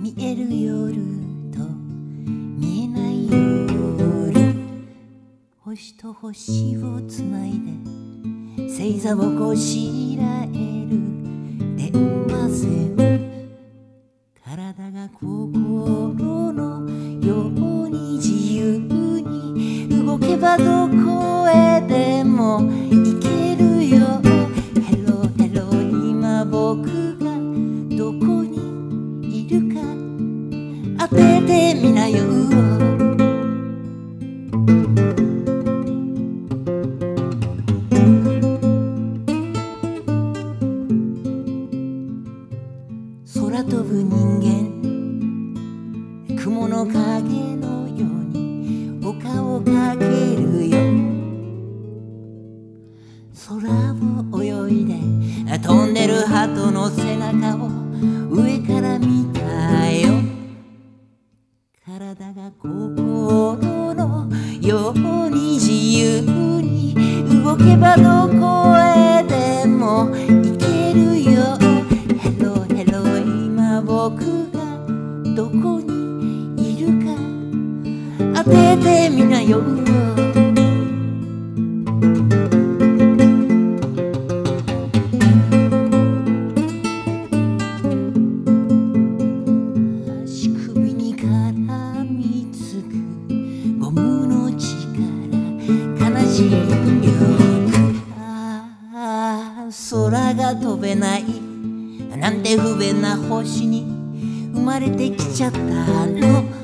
見える夜と見えない夜、星と星をつないで星座をこしらえる電話線、体が心のように自由に動けばどこへでも行けるよ。ヘロヘロ今僕がどこにいるか当ててみなよ。空飛ぶ人間、雲の影のように丘をかけるよ。空を泳いで飛んでる鳩の背中を上から見たよ。体が心のように自由に動けばどこへでも行けるよ。ヘロヘロ今僕がどこにいるか当ててみなよ。足首に絡みつくゴムの力、悲しい力、空が飛べないなんて不便な星に生まれてきちゃったの。